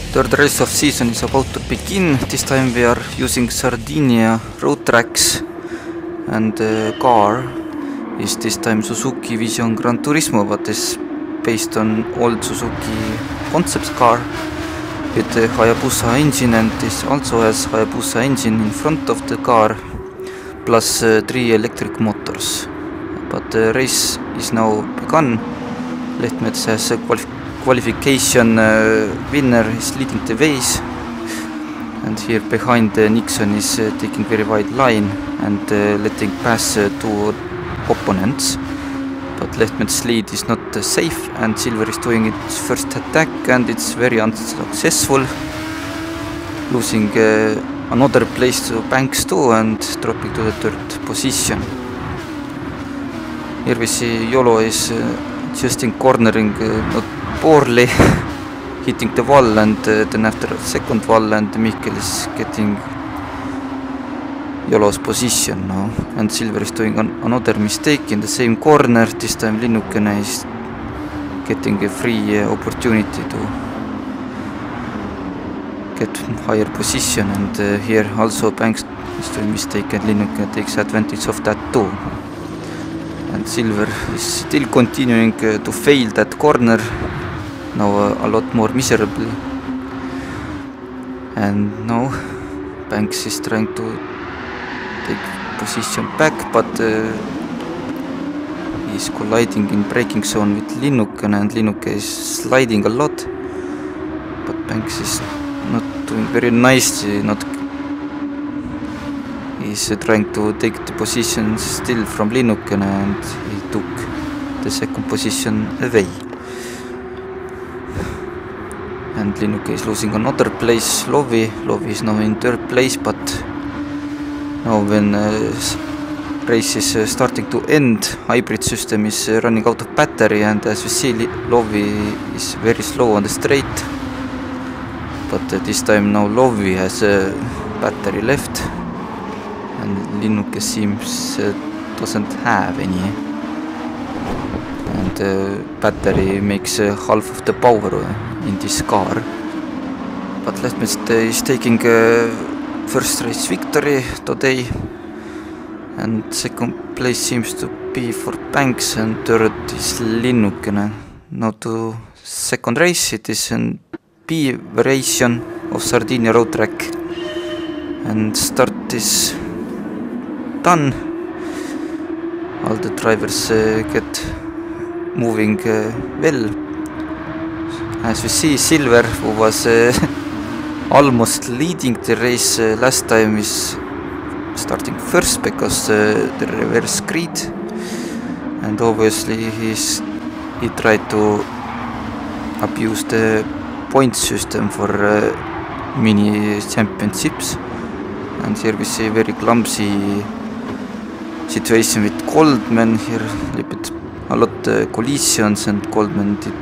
Third race of season is about to begin. This time we are using Sardinia road tracks, and the car is this time Suzuki Vision Gran Turismo, but is based on old Suzuki concept car with the Hayabusa engine, and this also has Hayabusa engine in front of the car plus 3 electric motors. But the race is now begun. Lehtmets has a qualification winner is leading the race, and here behind Nixon is taking very wide line and letting pass 2 opponents. But Lehtmets' lead is not safe, and Silver is doing its first attack and it's very unsuccessful, losing another place to Banks too and dropping to the 3rd position. Here we see Yolo is just in cornering not poorly, hitting the wall, and then after a second wall, and Mikkel is getting Yolo's position now, and Silver is doing another mistake in the same corner. This time Linnukene is getting a free opportunity to get higher position, and here also Banks is doing mistake and Linnukene takes advantage of that too. And Silver is still continuing to fail that corner, now a lot more miserably. And now Banks is trying to take position back, but he's colliding in braking zone with Linnukene, and Linnukene is sliding a lot. But Banks is not doing very nicely, he's trying to take the position still from Linnukene, and he took the 2nd position away. And Linnukene is losing another place. Lovi is now in 3rd place, but now when race is starting to end, hybrid system is running out of battery, and as we see, Lovi is very slow on the straight. But this time now Lovi has a battery left, and Linnukene seems doesn't have any, and battery makes half of the power in this car. But Lehtmets is taking first race victory today, and 2nd place seems to be for Banks, and 3rd is Linnukene. Now to 2nd race. It is an B variation of Sardinia road track, and start is done. All the drivers get moving well. As we see, Silver, who was almost leading the race last time, is starting first because the reverse grid, and obviously he tried to abuse the point system for mini championships. And here we see a very clumsy situation with Goldman. Here a lot collisions, and Goldman did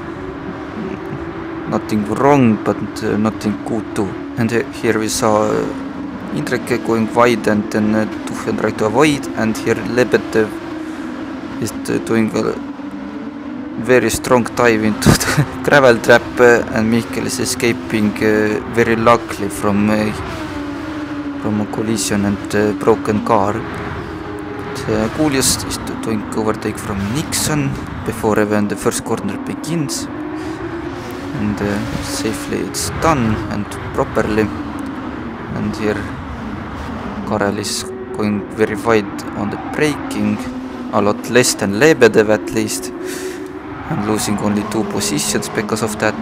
nothing wrong, but nothing good too. And here we saw Indrek going wide, and then Tuchen tried to avoid, and here Lebedev is doing a very strong dive into the gravel trap, and Mikkel is escaping very luckily from a collision and broken car. Kulius is doing overtake from Nixon before even the first corner begins, and safely it's done and properly. And here Karel is going very wide on the braking, a lot less than Lebedev at least, and losing only 2 positions because of that.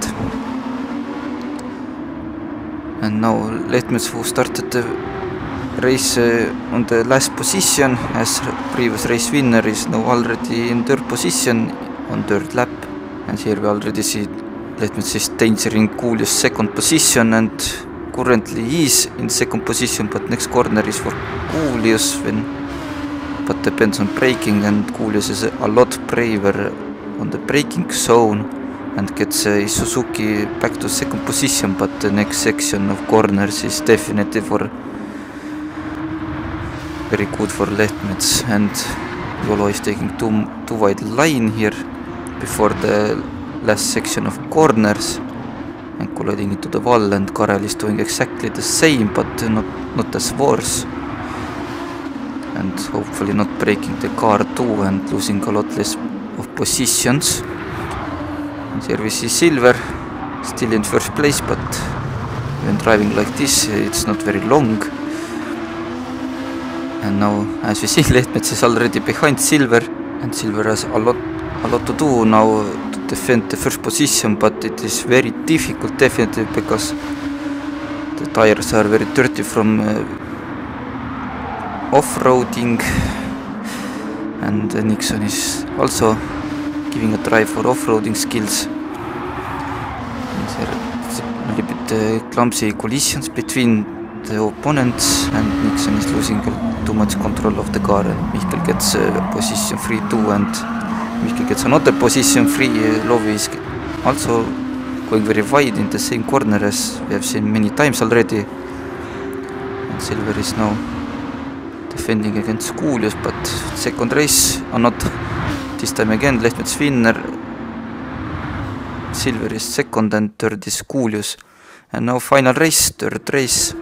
And now Lehtmets, who started the race on the last position as previous race winner, is now already in 3rd position on 3rd lap. And here we already see Lehtmets is endangering Kulius' 2nd position, and currently he is in 2nd position, but next corner is for Kulius, but depends on braking, and Kulius is a lot braver on the braking zone and gets Suzuki back to 2nd position. But the next section of corners is definitely very good for Lehtmets, and Yolo is taking too wide line here before the last section of corners. and colliding into the wall, and Karel is doing exactly the same, but not as worse, and hopefully not breaking the car too and losing a lot less of positions. And here we see Silver still in first place, but when driving like this it's not very long. And now, as we see, Lehtmets is already behind Silver, and Silver has a lot to do now to defend the first position, but it is very difficult definitely because the tires are very dirty from off-roading, and Nixon is also giving a try for off-roading skills. And there is a little bit clumsy collisions between the opponents, and Nixon is losing too much control of the car, and Mihkel gets position 3 too, and Mihkel gets another position 3. Lovi is also going very wide in the same corner as we have seen many times already, and Silver is now defending against Kuulius, but second race or not this time again Lehtmets winner. Silver is second and third is Kuulius, and now final race, third race,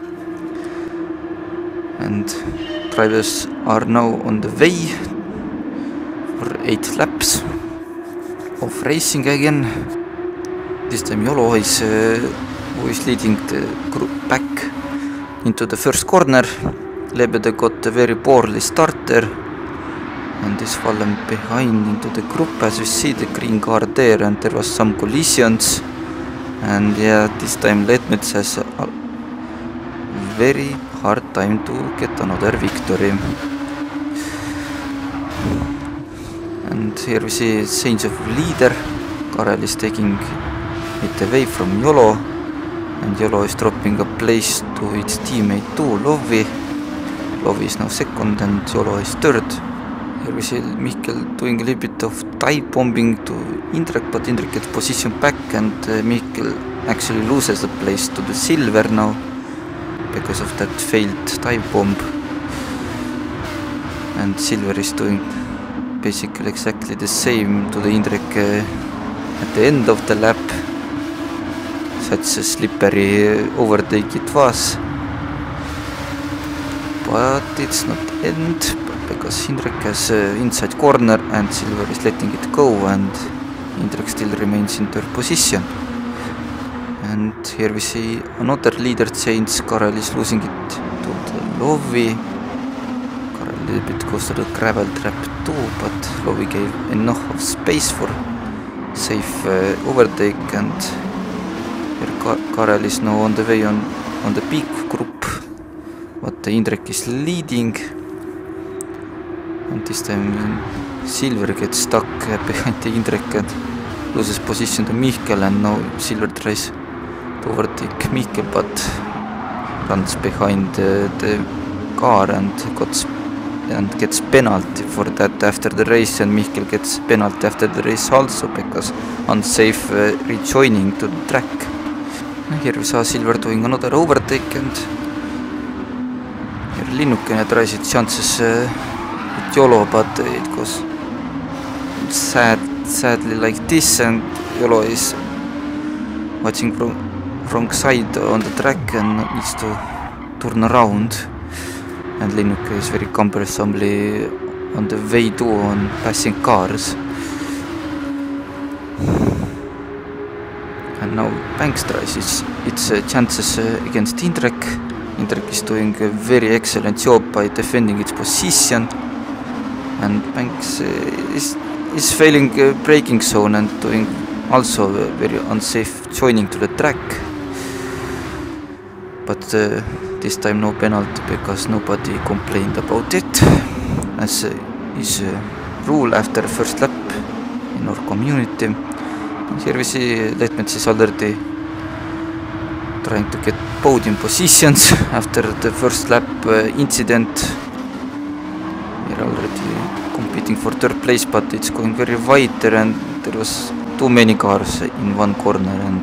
and drivers are now on the way for 8 laps of racing again. This time Yolo is who is leading the group back into the first corner. Lebede got a very poorly start there and is fallen behind into the group, as we see the green car there, and there was some collisions, and yeah, this time Lehtmets has a very hard time to get another victory. And here we see change of leader. Karel is taking it away from Yolo, and Yolo is dropping a place to its teammate too, Lovi. Lovi is now second and Yolo is third. Here we see Mihkel doing a little bit of dive bombing to Indrek, but Indrek gets position back, and Mihkel actually loses the place to the Silver now because of that failed dive bomb. And Silver is doing basically exactly the same to the Indrek at the end of the lap. Such a slippery overtake it was, but it's not end because Indrek has inside corner and Silver is letting it go, and Indrek still remains in third position. And here we see another leader change. Karel is losing it to the Lovi. Karel a little bit goes to the gravel trap too, but Lovi gave enough of space for safe overtake, and here Karel is now on the way on the big group, but the Indrek is leading, and this time Silver gets stuck behind the Indrek and loses position to Mihkel, and now Silver tries to overtake Mihkel but runs behind the car and gets penalty for that after the race, and Mihkel gets penalty after the race also because unsafe rejoining to the track. Here we saw Silver doing another overtake, and here Linnukene tries its chances with Yolo, but it goes sadly like this, and Yolo is watching from wrong side on the track and needs to turn around, and Linnuke is very cumbersomely on the way too on passing cars. And now Banks tries its chances against Indrek. Indrek is doing a very excellent job by defending its position, and Banks is failing braking zone and doing also very unsafe joining to the track. But this time no penalty because nobody complained about it, as is rule after first lap in our community. And here we see Lehtmets is already trying to get podium positions after the first lap incident. We're already competing for third place, but it's going very wide there, and there was too many cars in one corner, and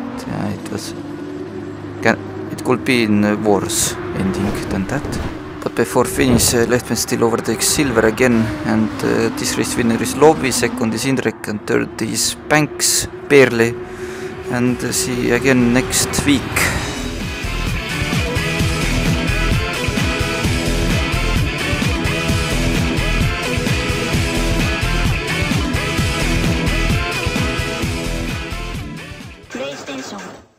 it could be in a worse ending than that. But before finish, Lehtmets still overtakes Silver again, and this race winner is Lovi, second is Indrek, and third is Banks, barely. and see you again next week. PlayStation